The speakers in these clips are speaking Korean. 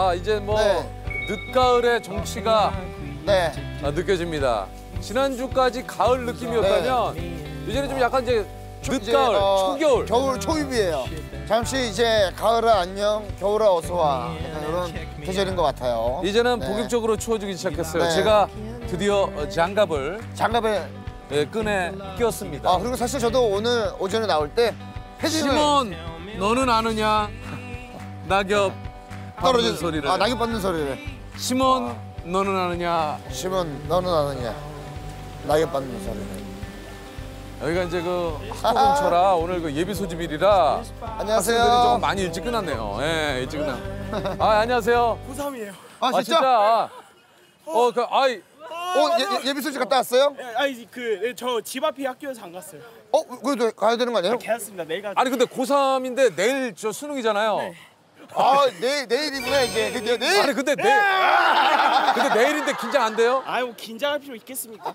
야, 이제 뭐 늦가을의 정취가 네. 느껴집니다. 지난주까지 가을 느낌이었다면 이제는 좀 약간 이제 늦가을, 초겨울. 겨울 초입이에요. 잠시 이제 가을아 안녕, 겨울아 어서 와. 약간 이런 계절인 것 같아요. 이제는 본격적으로 추워지기 시작했어요. 네. 제가 드디어 장갑을 장갑에 끈에 끼웠습니다. 그리고 사실 저도 오늘 오전에 나올 때 패딩을 시몬, 너는 아느냐? 낙엽 떨어지는 소리를. 낙엽 받는 소리를. 시몬, 너는 아느냐? 시몬, 너는 아느냐? 낙엽 받는 소리를. 여기가 이제 그 학교 근처라 오늘 그 예비 소집일이라 안녕하세요. 학생들이 조금 많이 일찍 끝났네요. 예, 일찍 끝나. 안녕하세요. 고3이에요. 진짜? 예비 소식 갔다 왔어요? 저 집 앞이 학교여서 안 갔어요. 그래도 가야 되는 거 아니에요? 괜찮습니다. 내일 가. 아니 근데 고3인데 내일 저 수능이잖아요. 네. 내일이구나 이제. 내일. 아니 근데 내일인데 긴장 안 돼요? 뭐 긴장할 필요 있겠습니까?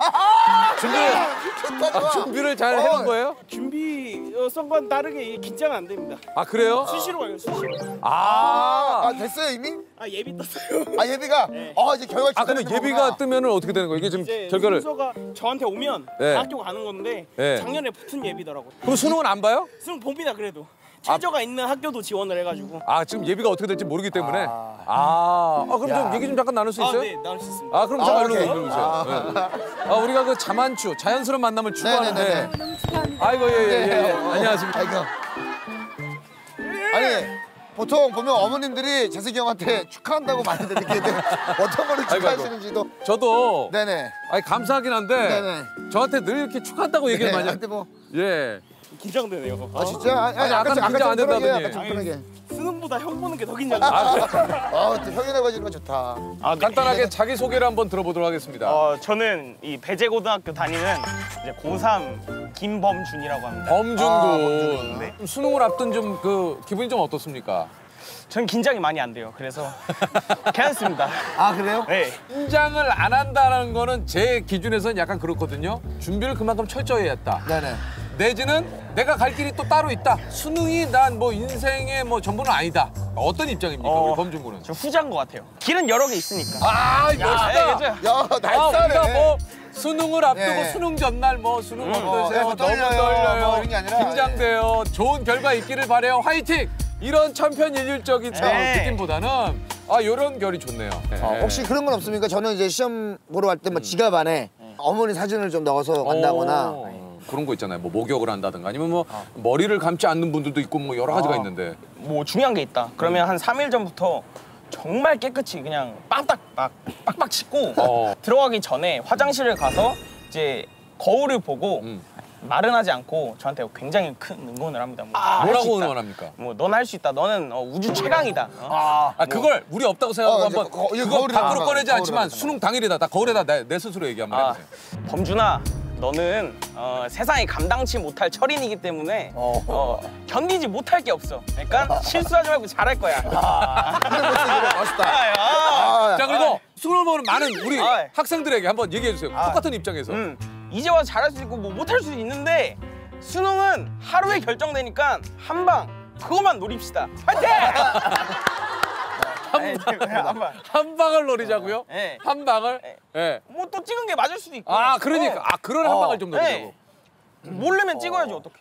준비를 잘 해놓은 거예요? 준비 건 다르게 긴장 안 됩니다. 그래요? 수시로 가요, 수시로. 됐어요 이미? 예비 떴어요. 예비가? 네. 이제 결과 그러면 예비가 뜨면은 어떻게 되는 거예요? 이게 지금 이제 결과를. 순서가 저한테 오면 학교 가는 건데 작년에 붙은 예비더라고요. 그럼 수능은 안 봐요? 수능 봅니다 그래도. 최저가 있는 학교도 지원을 해가지고. 지금 예비가 어떻게 될지 모르기 때문에. 그럼 좀 얘기 좀 잠깐 나눌 수 있어요? 네, 나눌 수 있습니다. 그럼 잠깐 일로 오세요. 우리가 그 자만추, 자연스러운 만남을 추구하는데. 아이고 예. 안녕하십니까. 아니 보통 보면 어머님들이 재석이 형한테 축하한다고 많이들 느끼는데 어떤 거를 축하하시는지도. 저도. 네네. 감사하긴 한데. 네네. 저한테 늘 이렇게 축하한다고 얘기를 많이 한테 뭐. 예. 긴장되네요. 진짜? 아까는 긴장 안 된다더니. 편하게. 수능보다 형 보는 게 더 긴장돼. 또 형이라고 해주는 거 좋다. 간단하게 자기 소개를 한번 들어보도록 하겠습니다. 저는 이 배재고등학교 다니는 이제 고3 김범준이라고 합니다. 범준군. 네. 수능을 앞둔 좀 기분이 좀 어떻습니까? 전 긴장이 많이 안 돼요. 그래서 괜찮습니다. 그래요? 네. 긴장을 안 한다는 거는 제 기준에서는 약간 그렇거든요. 준비를 그만큼 철저히 했다. 네네. 내지는 내가 갈 길이 또 따로 있다. 수능이 난 뭐 인생의 뭐 전부는 아니다. 어떤 입장입니까, 우리 범준군은? 저 후자인 것 같아요. 길은 여러 개 있으니까. 멋있다. 그죠? 날싸네. 우리가 뭐 수능을 앞두고 네. 수능 전날 뭐 수능 어떠세요? 너무 떨려요. 떨려요. 이런 게 아니라, 긴장돼요. 좋은 결과 있기를 바래요. 화이팅! 이런 천편일률적인 느낌보다는 이런 결이 좋네요. 혹시 그런 건 없습니까? 저는 이제 시험 보러 갈 때 뭐 지갑 안에 어머니 사진을 좀 넣어서 간다거나. 그런 거 있잖아요. 뭐 목욕을 한다든가 아니면 뭐 머리를 감지 않는 분들도 있고 뭐 여러 가지가 있는데. 뭐 중요한 게 있다. 그러면 한 3일 전부터 정말 깨끗이 그냥 빡빡 씻고 들어가기 전에 화장실을 가서 이제 거울을 보고 마른하지 않고 저한테 굉장히 큰 응원을 합니다. 뭐라고 응원합니까? 넌 할 수 있다. 너는 우주 최강이다. 그걸 우리 없다고 생각하고 한번 그거 밖으로 꺼내지 거울에 않지만 수능 당일이다. 나 거울에다 내 스스로 얘기 한번 해보세요. 범준아, 너는 세상이 감당치 못할 철인이기 때문에 견디지 못할 게 없어. 그러니까 실수하지 말고 잘할 거야. 멋있다. 자, 그리고 수능을 보는 많은 우리 학생들에게 한번 얘기해 주세요. 똑같은 입장에서. 이제 와서 잘할 수 있고 뭐 못할 수도 있는데 수능은 하루에 결정되니까 한 방 그것만 노립시다. 화이팅! 한 방을 노리자고요? 네. 한 방을? 네. 뭐 또 찍은 게 맞을 수도 있고. 그러니까. 그런 한 방을 좀 노리자고. 모르면 찍어야지 어떡해.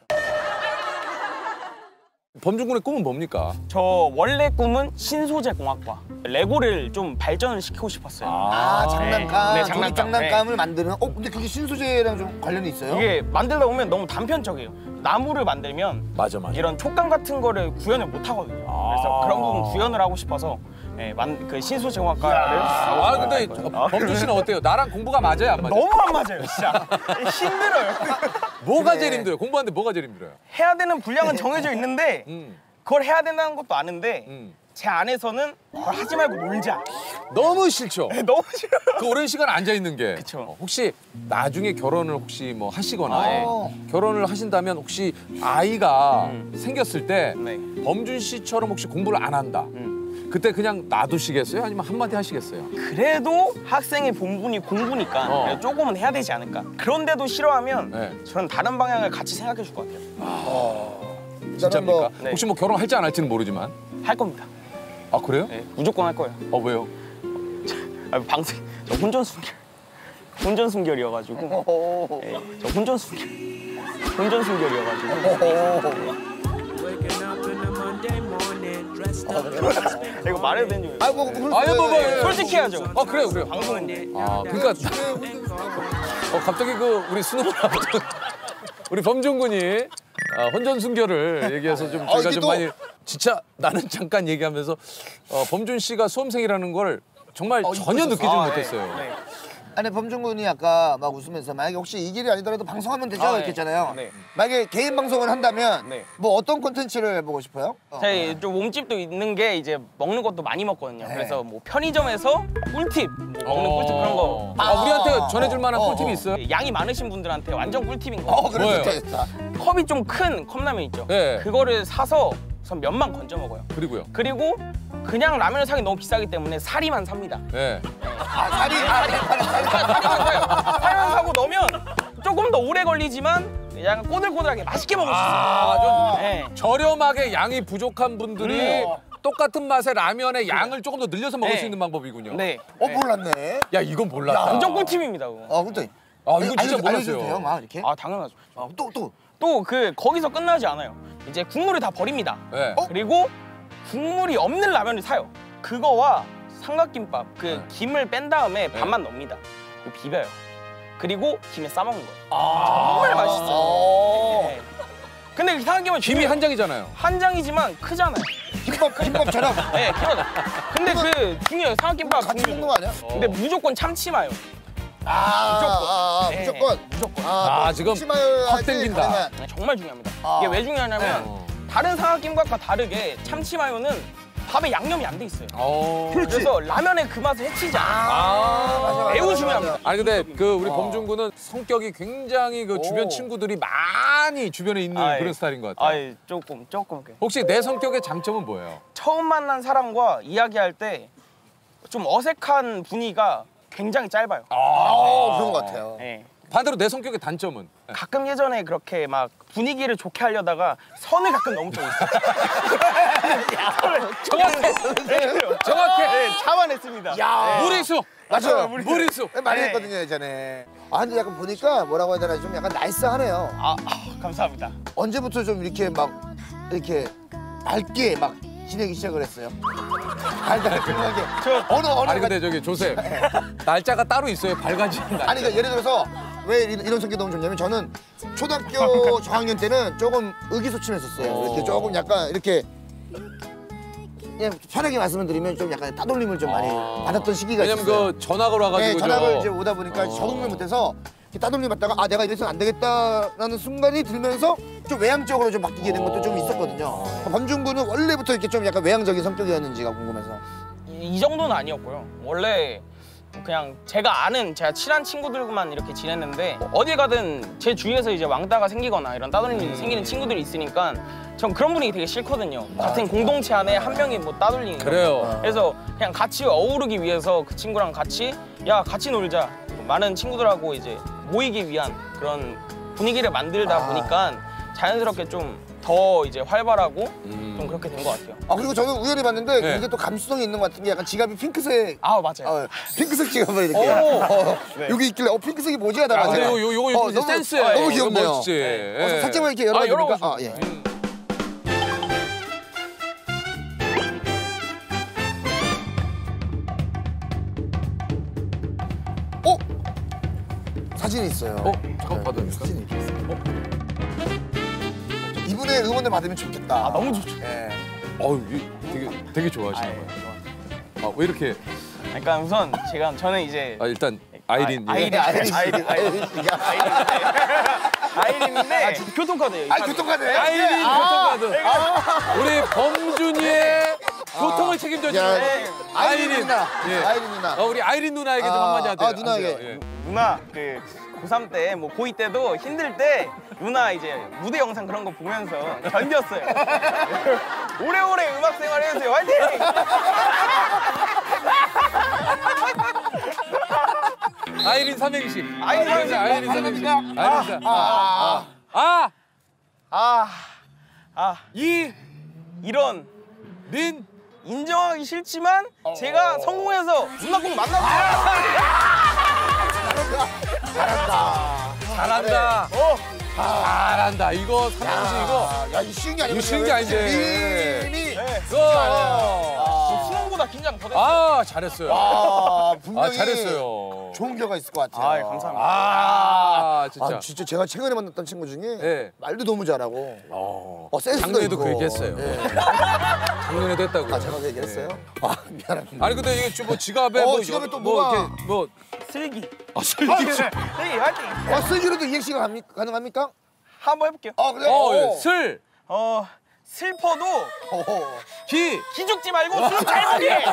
범준군의 꿈은 뭡니까? 저 원래 꿈은 신소재공학과. 레고를 좀 발전을 시키고 싶었어요. 장난감. 네, 장난감. 장난감을 만드는. 근데 그게 신소재랑 좀 관련이 있어요? 이게 만들다 보면 너무 단편적이에요. 나무를 만들면 맞아. 이런 촉감 같은 거를 구현을 못 하거든요. 그래서 그런 부분 구현을 하고 싶어서 그 신소재공학과를. 근데 범준 씨는 어때요? 나랑 공부가 맞아요, 안 맞아요? 너무 안 맞아요, 진짜. 힘들어요. 뭐가 제일 힘들어요? 공부하는데 뭐가 제일 힘들어요? 해야 되는 분량은 정해져 있는데 그걸 해야 된다는 것도 아는데 제 안에서는 그걸 하지 말고 놀자. 너무 싫죠? 너무 싫어요. 그 오랜 시간 앉아 있는 게. 그쵸. 혹시 나중에 결혼을 혹시 뭐 하시거나 결혼을 하신다면 혹시 아이가 생겼을 때 범준 씨처럼 혹시 공부를 안 한다. 그때 그냥 놔두시겠어요? 아니면 한마디 하시겠어요? 그래도 학생의 본분이 공부니까 조금은 해야 되지 않을까. 그런데도 싫어하면 저는 다른 방향을 같이 생각해 줄 것 같아요. 진짜입니까? 혹시 뭐 결혼할지 안 할지는 모르지만. 할 겁니다. 아 그래요? 네, 무조건 할 거예요. 왜요? 방송 저 혼전순결이어가지고. 네, 저 혼전순결이어가지고. 이거 말해도 되는지. 솔직히 해야죠. 그래요. 방송인데. 그러니까 갑자기 우리 수능하고 우리 범준군이 혼전순결을 얘기해서 좀 저희가 좀 많이 진짜 나는 잠깐 얘기하면서 범준 씨가 수험생이라는 걸 정말 전혀 느끼지 못했어요. 네. 아니 범준군이 아까 막 웃으면서 만약에 혹시 이 길이 아니더라도 방송하면 되죠 이렇게 했잖아요. 네. 만약에 개인 방송을 한다면 네. 뭐 어떤 콘텐츠를 해보고 싶어요? 제 좀 몸집도 있는 게 이제 먹는 것도 많이 먹거든요. 그래서 뭐 편의점에서 꿀팁, 뭐 먹는 꿀팁 그런 거. 우리한테 전해줄 만한 꿀팁이 있어요? 양이 많으신 분들한테 완전 꿀팁인 거. 그래 뭐예요? 좋다. 컵이 좀 큰 컵라면 있죠. 네. 그거를 사서 우선 면만 건져 먹어요. 그리고요? 그리고 그냥 라면을 사기 너무 비싸기 때문에 사리만 삽니다. 네. 사리만 사고 넣으면 조금 더 오래 걸리지만 약간 꼬들꼬들하게 맛있게 먹을 수 있어요. 네. 저렴하게 양이 부족한 분들이 똑같은 맛의 라면의 양을 조금 더 늘려서 먹을 수 있는 방법이군요. 네. 몰랐네. 야 이건 몰랐다. 완전 꿀팁입니다. 그거. 근데 이거 진짜 알려줘도 돼요, 몰랐어요. 막 이렇게? 당연하죠. 또. 거기서 끝나지 않아요. 이제 국물을 다 버립니다. 네. 그리고 국물이 없는 라면을 사요. 그거와 삼각김밥 김을 뺀 다음에 반만 넣습니다. 그리고 비벼요. 그리고 김에 싸먹는 거예요. 정말 맛있어요. 네. 근데 이상하게 보면 김이 한 장이잖아요. 한 장이지만 크잖아요. 김밥처럼. 네, 크거든. 근데 중요해요. 삼각김밥 같이 먹는 거 아니야? 근데 무조건 참치 마요. 무조건. 지금 확 땡긴다. 정말 중요합니다. 이게 왜 중요하냐면 다른 삼각김밥과 다르게 참치 마요는 밥에 양념이 안 돼 있어요. 그래서 라면의 그 맛을 해치지 않아요. 매우 중요합니다. 아니 근데 우리 범준군은 성격이 굉장히 주변 친구들이 많이 주변에 있는 그런 스타일인 것 같아요. 조금. 혹시 내 성격의 장점은 뭐예요? 처음 만난 사람과 이야기할 때 좀 어색한 분위기가 굉장히 짧아요. 그런 것 같아요. 네. 반대로 내 성격의 단점은? 가끔 예전에 그렇게 막 분위기를 좋게 하려다가 선을 가끔 넘은 적이 있어요. 정확해. 네, 참아냈습니다. 무리수. 맞아요. 무리수. 많이 했거든요 예전에. 근데 약간 보니까 뭐라고 해야 되나 좀 약간 나이스하네요. 감사합니다. 언제부터 좀 이렇게 밝게 막 지내기 시작을 했어요? 달달하게. 어느 아니 근데 저기 조셉 날짜가 따로 있어요. 밝아지는 날짜. 아니 그러니까 예를 들어서 왜 이런 성격이 너무 좋냐면 저는 초등학교 저학년 때는 조금 의기소침했었어요. 이렇게 조금 약간 이렇게 그냥 편하게 말씀을 드리면 좀 약간 따돌림을 좀 많이 받았던 시기가 있었어요. 왜냐면 전화가 와가지고 전화를 이제 오다 보니까 적응을 못해서 따돌림 받다가 내가 이래서는 안 되겠다라는 순간이 들면서 좀 외향적으로 좀 바뀌게 된 것도 좀 있었거든요. 범준군은 원래부터 이렇게 좀 약간 외향적인 성격이었는지가 궁금해서. 이 정도는 아니었고요. 원래 그냥 제가 친한 친구들만 이렇게 지냈는데 어디 가든 제 주위에서 이제 왕따가 생기거나 이런 따돌림이 생기는 친구들이 있으니까 전 그런 분위기 되게 싫거든요. 같은 공동체 안에 한 명이 뭐 따돌리는 거. 그래요. 그래서 그냥 같이 어우르기 위해서 그 친구랑 같이 같이 놀자. 많은 친구들하고 이제 모이기 위한 그런 분위기를 만들다 보니까 자연스럽게 좀 더 이제 활발하고 좀 그렇게 된 것 같아요. 그리고 저는 우연히 봤는데 이게 또 감수성이 있는 것 같은 게 약간 지갑이 핑크색. 맞아요. 핑크색 지갑을 이렇게. 여기 있길래 핑크색이 뭐지 하다가 근데 제가 요거 너무 센스예요. 너무 귀엽네요. 멋지지. 살짝만 이렇게 열어보니까 열어보시죠. 사진이 있어요. 잠깐 받아주실까요? 사진이 이렇게 있어요. 이분의 응원을 받으면 좋겠다. 너무 좋죠. 되게 좋아하시는 거예요. 왜 이렇게? 그러니까 우선 저는 이제 일단 아이린. 아이린인데 교통카드예요. 교통카드예요? 아이린 교통카드. 우리 범준이의 교통을 책임져주는 아이린 누나. 예. 아이린 누나. 우리 아이린 누나에게 좀 한마디 하세요. 누나에게. 누나 고3 때 뭐 고2 때도 힘들 때 누나 이제 무대 영상 그런 거 보면서 견뎠어요. 오래오래 음악 생활 해주세요. 화이팅! 아이린 삼행시. 아이린 삼행시. 이런 린 인정하기 싫지만 제가 성공해서 문학공 만나보자. 잘한다. 잘한다. 잘한다. 이거 삼행시 이거. 야, 이 쉬운 게 아니고. 이거 쉬운 게 아니지. 네. 수능보다 긴장 더 됐어요. 아, 잘했어요. 아, 분명히 잘했어요. 좋은 결과 있을 것 같아요. 아, 예, 감사합니다. 아, 진짜. 아, 진짜 제가 최근에 만났던 친구 중에 네. 말도 너무 잘하고 센스도 작년에도 있고. 그 얘기했어요. 네. 작년에도 했다고요. 아, 제가 그 얘기했어요? 아, 미안합니다. 아니 근데 이게 뭐 지갑에 지갑에 또 뭐가- 이렇게 뭐 슬기. 슬기. 슬기 화이팅. 슬기로도 이행시가 가능합니까? 한번 해볼게요. 아, 그래요? 슬, 슬퍼도 기. 기죽지 말고 술 잘 먹게.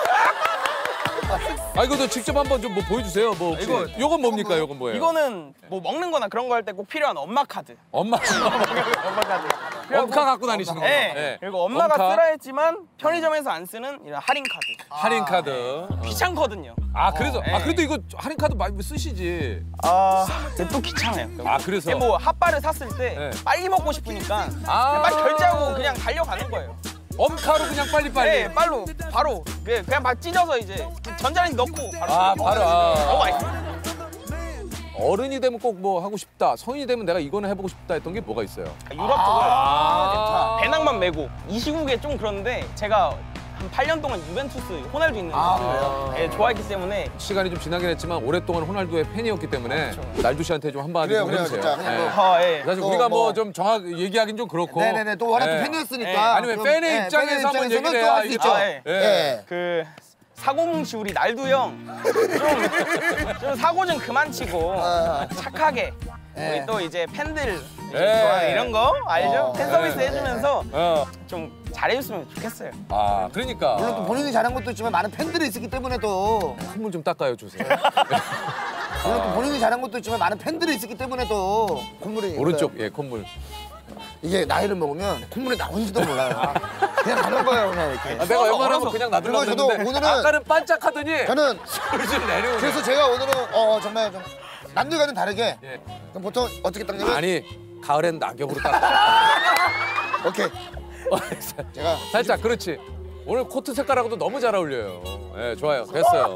아 이거 직접 한번 좀 뭐 보여주세요. 뭐 혹시. 요건 뭡니까? 요건 뭐예요? 이거는 뭐 먹는 거나 그런 거 할 때 꼭 필요한 엄마 카드. 엄마. 엄마 카드. 엄카 갖고 다니시는 거예요? 네. 그리고 엄마가 엄카. 쓰라 했지만 편의점에서 안 쓰는 이런 할인 카드. 할인 카드. 귀찮거든요. 아 그래서 네. 그래도 이거 할인 카드 많이 쓰시지. 근데 또 귀찮아요. 아 그래서. 뭐 핫바를 샀을 때 네. 빨리 먹고 싶으니까 아. 빨리 결제하고 그냥 달려가는 거예요. 엄카로 그냥 빨리빨리. 네, 바로 그냥 막 찢어서 이제 전자레인지 넣고 바로. 바로. 너무 맛있어. 어른이 되면 꼭 뭐 하고 싶다. 성인이 되면 내가 이거는 해보고 싶다 했던 게 뭐가 있어요? 유럽 쪽을 배낭만 메고 이 시국에 좀 그런데 제가 한 8년 동안 유벤투스 호날두 있는 네, 좋아했기 때문에 시간이 좀 지나긴 했지만 오랫동안 호날두의 팬이었기 때문에 날두 씨한테 좀 한마디 좀 그래요, 해주세요. 진짜. 그냥 뭐 네. 사실 또 우리가 뭐 뭐- 좀 정확 얘기하긴 좀 그렇고. 네네네. 또 워낙 또 네. 팬이었으니까. 아니면 그럼, 팬의 네, 입장에서 한번 입장에서는 얘기를 또 해야 할수 이게 있죠. 좀- 네. 예. 그 사고뭉치 우리 날두 형 좀 사고 좀 그만 치고 착하게 우리 또 이제 팬들 좋아하는 이런 거 알죠? 팬 서비스 해주면서 좀 잘해줬으면 좋겠어요. 아 그러니까. 물론 또 본인이 잘한 것도 있지만 많은 팬들이 있었기 때문에 또 콧물 좀 닦아요 주세요. 물론 또 본인이 잘한 것도 있지만 많은 팬들이 있었기 때문에 또 콧물이 오른쪽 콧물. 이게 나이를 먹으면 콧물이 나온지도 몰라요. 그냥 가는 거예요, 그냥 이렇게. 내가 웬만하면 그냥 놔두려고 그리고 저도 했는데 오늘은- 아까는 반짝하더니 저는 술술 내려오네. 그래서 제가 오늘은 정말 좀 남들과는 다르게 그럼 보통 어떻게 닦냐면 아니 가을엔 낙엽으로 닦아. 오케이 제가 살짝 그렇지. 오늘 코트 색깔하고도 너무 잘 어울려요. 네, 좋아요. 됐어요.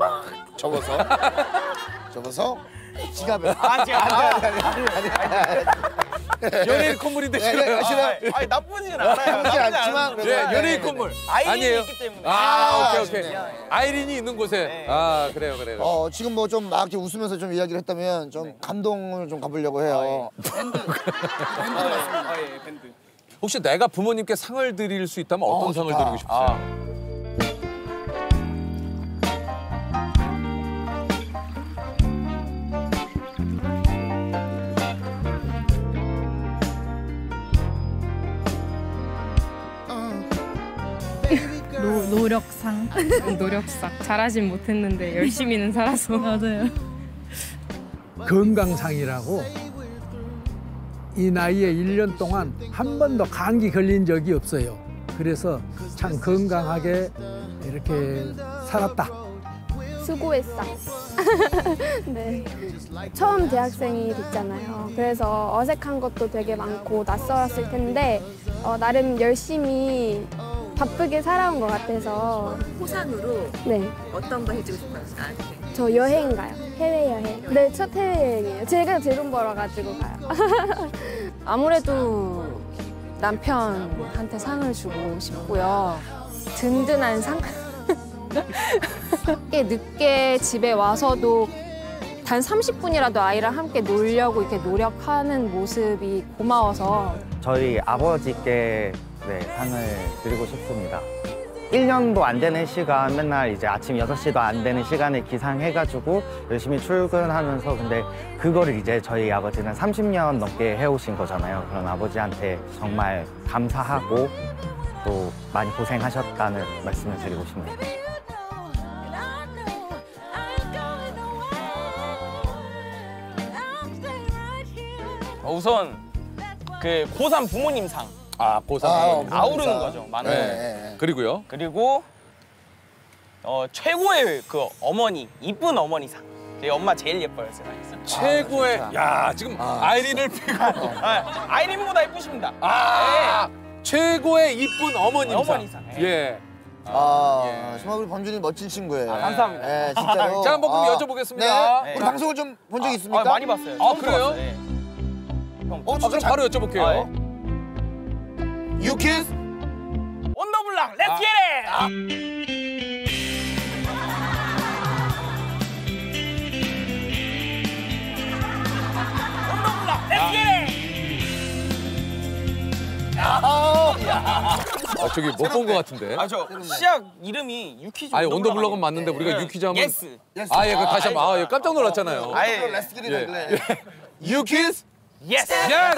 접어서 지갑에 연예인 콧물인데 싫어요. 아니 나쁘진 않아요. 나쁘진 않지만 예, 그래도- 연예인 콧물. 아이린이 아니에요. 있기 때문에. 오케이. 아쉽네요. 아이린이 있는 곳에. 네. 그래요. 지금 뭐 좀 막 이렇게 웃으면서 좀 이야기를 했다면 좀 감동을 좀 가보려고 해요. 밴드. 혹시 내가 부모님께 상을 드릴 수 있다면 어떤 상을 좋다. 드리고 싶으세요? 노력상. 노력상. 잘하진 못했는데 열심히는 살아서. 맞아요. 건강상이라고 이 나이에 1년 동안 한 번도 감기 걸린 적이 없어요. 그래서 참 건강하게 이렇게 살았다. 수고했어. 네. 처음 대학생이 됐잖아요. 그래서 어색한 것도 되게 많고 낯설었을 텐데 나름 열심히 바쁘게 살아온 것 같아서. 호상으로 네. 어떤 거 해주고 싶어요, 나한테? 저 여행 가요. 해외여행. 네, 첫 해외여행이에요. 제가 제 돈 벌어가지고 가요. 아무래도 남편한테 상을 주고 싶고요. 든든한 상? 늦게 집에 와서도 단 30분이라도 아이랑 함께 놀려고 이렇게 노력하는 모습이 고마워서 저희 아버지께 상을 드리고 싶습니다. 1년도 안 되는 시간 맨날 이제 아침 6시도 안 되는 시간에 기상해가지고 열심히 출근하면서 근데 그거를 이제 저희 아버지는 30년 넘게 해오신 거잖아요. 그런 아버지한테 정말 감사하고 또 많이 고생하셨다는 말씀을 드리고 싶네요. 우선 그 고3 부모님상 고3. 아우르는 거죠, 많은. 네. 그리고요? 그리고 최고의 그 어머니, 이쁜 어머니상. 저희 엄마 제일 예뻐요, 제가. 최고의 지금 아이린을 피고 아이린보다 예쁘십니다. 최고의 이쁜 어머님상. 어머니상. 예. 정말 우리 범준이 멋진 친구예요. 감사합니다. 네, 진짜로. 자, 한번 그럼 여쭤보겠습니다. 네. 우리 방송을 좀 본 적 있습니까? 많이 봤어요. 아, 그래요? 네. 그럼 바로 여쭤볼게요. 유키스? 온더블락 렛츠 겟잇! 온더블락 렛츠 겟잇! 저기 못 본 것 같은데. 저 시작 이름이 유키즈. 아니 온더블럭은 맞는데 우리가 유키즈 하면 예스. 아, 예, 그 다시 한번 예, 깜짝 놀랐잖아요. 렛츠 기릿 래 유키즈? 예스.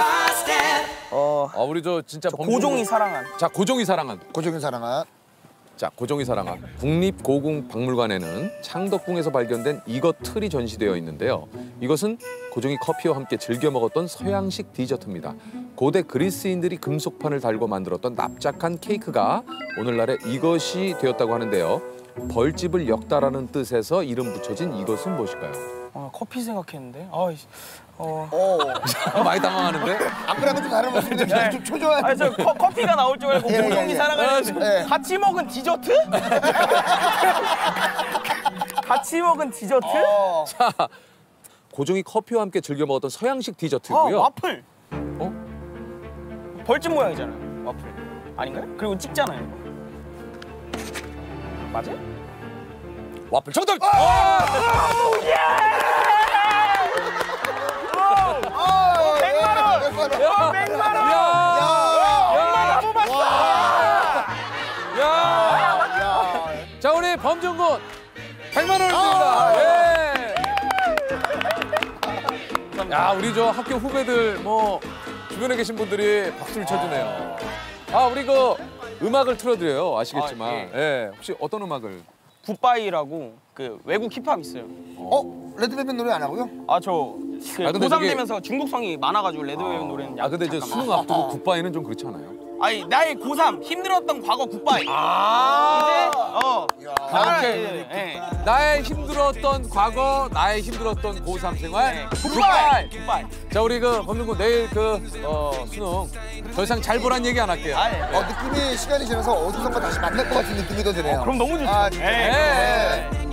우리 저 진짜 고종이 사랑한. 자, 고종이 사랑한. 고종이 사랑한. 자, 고종이 사랑한 국립고궁박물관에는 창덕궁에서 발견된 이것 틀이 전시되어 있는데요. 이것은 고종이 커피와 함께 즐겨 먹었던 서양식 디저트입니다. 고대 그리스인들이 금속판을 달고 만들었던 납작한 케이크가 오늘날의 이것이 되었다고 하는데요. 벌집을 엮다라는 뜻에서 이름 붙여진 이것은 무엇일까요? 커피 생각했는데. 많이 당황하는데? 아까랑은 좀 다른 모습인데 좀 초조한. 저 커피가 나올 줄 알고 고종이 사랑하는 예. 같이 먹은 디저트? 같이 먹은 디저트? 자, 고종이 커피와 함께 즐겨 먹었던 서양식 디저트고요. 와플. 벌집 모양이잖아요. 와플. 아닌가요? 그리고 찍잖아요. 맞아요? 와플 정답! 자, 우리 범준군 100만 원을 드립니다. 예. 야, 우리 저 학교 후배들 뭐 주변에 계신 분들이 박수를 쳐주네요. 우리 그 음악을 틀어드려요. 아시겠지만. 예. 혹시 어떤 음악을? 굿바이라고 그 외국 힙합 있어요. 레드벨벳 노래 안 하고요? 근데 고3 되면서 중독성이 많아가지고 레드벨벳 노래는 근데 이제 수능 앞두고 굿바이는 좀 그렇지 않아요? 아니 나의 고3 힘들었던 과거 굿바이. 이제 나의 힘들었던 과거, 나의 힘들었던 고3 생활, 굿바이! 자, 우리 그 범준군 내일 수능 더 이상 잘 보란 얘기 안 할게요. 느낌이 시간이 지나서 어디선가 다시 만날 것 같은 느낌이 더 드네요. 그럼 너무 좋죠. 진짜.